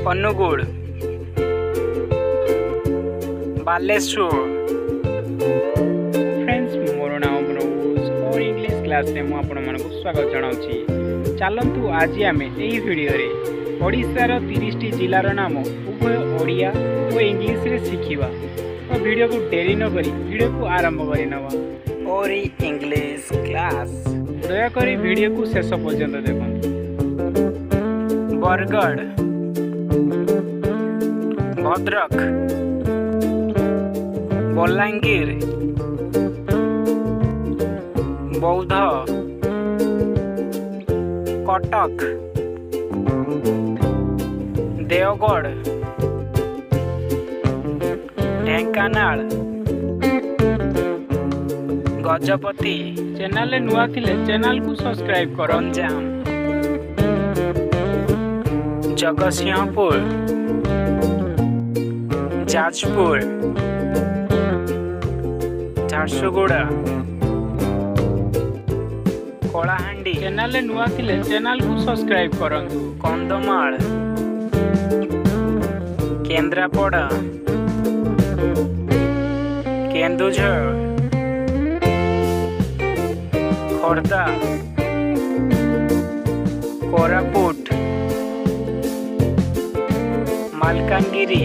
Angul Baleshwar. Friends मोर नाम मनोज और English class में मुझे आपको स्वागत जनाऊँगी। चलतु आज आम यही वीडियो रे ओडिशार 30 जिलार नाम उभय ओडिया और इंग्लिश रे शिखिबा। तो वीडियो को डेरी न करी वीडियो को आरंभ करी नवा। और इंग्लिश क्लास दयाकोरी वीडियो को शेष पर्यंत देखो। बरगढ़, भद्रक, बलांगीर, बौद्ध, कटक, देवगढ़, ढेंकानाल, गजपति। चैनल नुआ थिले चैनल को सब्सक्राइब करो। गंजाम, जगतसिंहपुर, जाजपुर, झारसुगुड़ा, कलाहांडी। चैनल नुआ थिले चैनल को सब्सक्राइब करंतु। कंधमाल, केंद्रापड़ा, केन्दुझर, खोर्धा, कोरापुट, मालकानगिरी,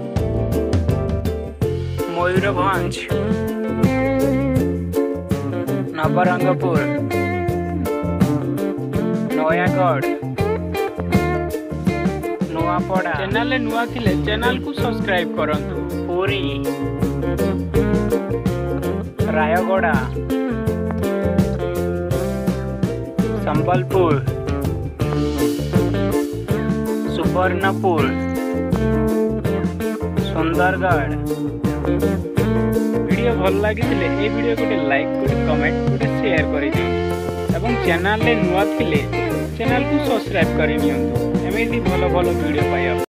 मयूरभंज, नवरंगपुर, नयागढ़, नुआपड़ा। चैनल नुआ थिले चैनल को सब्सक्राइब करंतु। पुरी, रायगड़ा, संबलपुर, सुवर्णपुर, सुंदरगढ़। वीडियो भल लगी ये वीडियो को लाइक कमेंट शेयर कर चैनल नुआ थिले चैनल को सब्सक्राइब कर एमती भल भल वीडियो पाइबा।